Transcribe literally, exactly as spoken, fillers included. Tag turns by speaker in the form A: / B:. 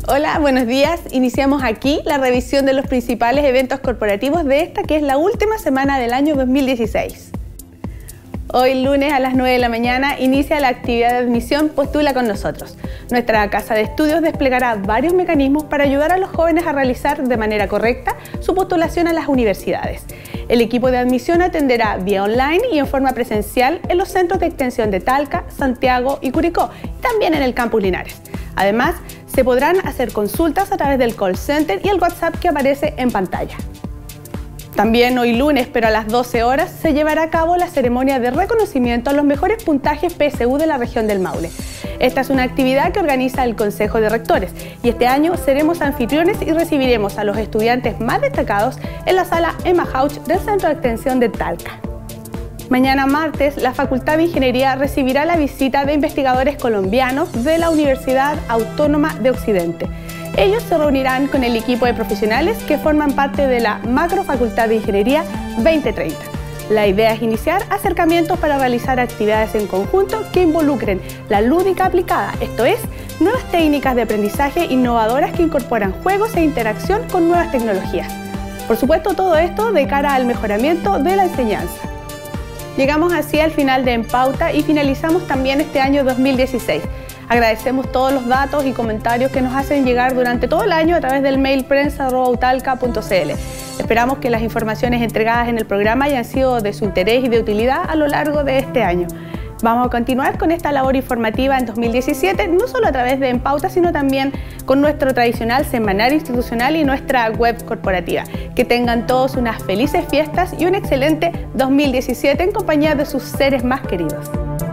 A: Hola, buenos días. Iniciamos aquí la revisión de los principales eventos corporativos de esta que es la última semana del año dos mil dieciséis. Hoy lunes a las nueve de la mañana inicia la actividad de admisión Postula con nosotros. Nuestra casa de estudios desplegará varios mecanismos para ayudar a los jóvenes a realizar de manera correcta su postulación a las universidades. El equipo de admisión atenderá vía online y en forma presencial en los centros de extensión de Talca, Santiago y Curicó, y también en el campus Linares. Además, se podrán hacer consultas a través del call center y el WhatsApp que aparece en pantalla. También hoy lunes, pero a las doce horas, se llevará a cabo la ceremonia de reconocimiento a los mejores puntajes P S U de la región del Maule. Esta es una actividad que organiza el Consejo de Rectores y este año seremos anfitriones y recibiremos a los estudiantes más destacados en la sala Emma Hauch del Centro de Extensión de Talca. Mañana martes, la Facultad de Ingeniería recibirá la visita de investigadores colombianos de la Universidad Autónoma de Occidente. Ellos se reunirán con el equipo de profesionales que forman parte de la Macro Facultad de Ingeniería veinte treinta. La idea es iniciar acercamientos para realizar actividades en conjunto que involucren la lúdica aplicada, esto es, nuevas técnicas de aprendizaje innovadoras que incorporan juegos e interacción con nuevas tecnologías. Por supuesto, todo esto de cara al mejoramiento de la enseñanza. Llegamos así al final de En Pauta y finalizamos también este año dos mil dieciséis. Agradecemos todos los datos y comentarios que nos hacen llegar durante todo el año a través del mail prensa arroba utalca punto cl. Esperamos que las informaciones entregadas en el programa hayan sido de su interés y de utilidad a lo largo de este año. Vamos a continuar con esta labor informativa en dos mil diecisiete, no solo a través de En Pauta, sino también con nuestro tradicional semanario institucional y nuestra web corporativa. Que tengan todos unas felices fiestas y un excelente dos mil diecisiete en compañía de sus seres más queridos.